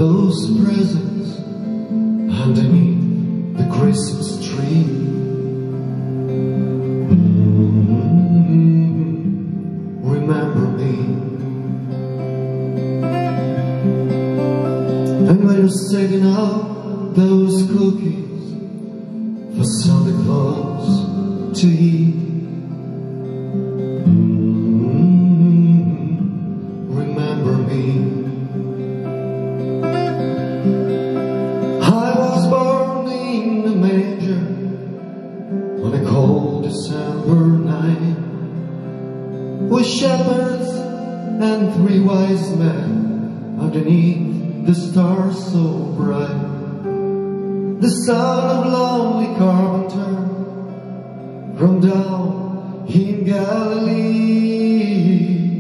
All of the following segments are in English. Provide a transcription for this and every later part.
those presents underneath the Christmas tree. Remember me. And when you're setting out those cookies for Santa Claus to eat, remember me. I was born in a manger on a cold December night, with shepherds and 3 wise men underneath the stars so bright. The son of lonely carpenter from down in Galilee.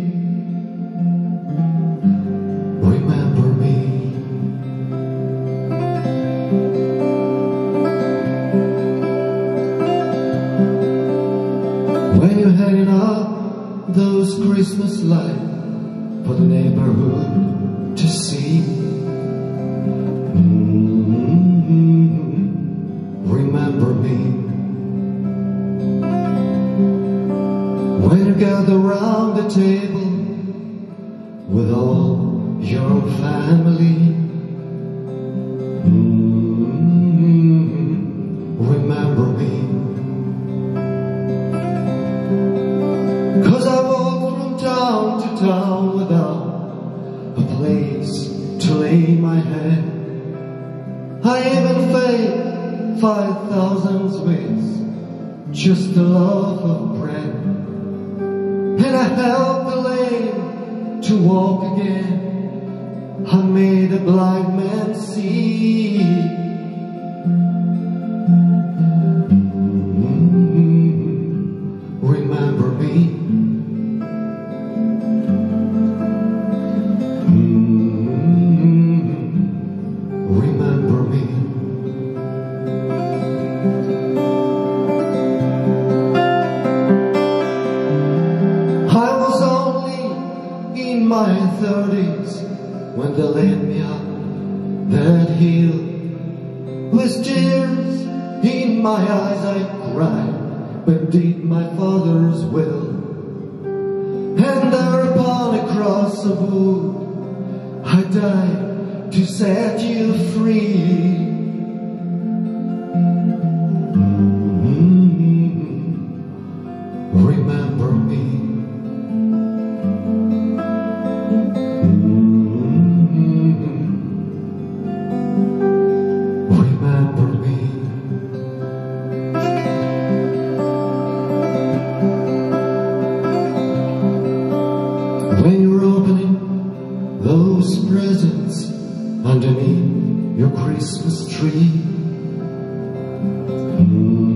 Remember me. When you're hanging up those Christmas lights for the neighborhood to see, remember me. When you gather round the table with all your family, remember me. 'Cause I walk from town to town without a place to lay my head. I even paid 5,000 with just a loaf of bread, and I helped the lame to walk again. I made a blind man see. Remember me. Remember me. I was only in my 30s when they led me up that hill. With tears in my eyes I cried, but did my Father's will. And there upon a cross of wood I died to set you free. Remember me. Remember me. When you're opening those presents underneath your Christmas tree,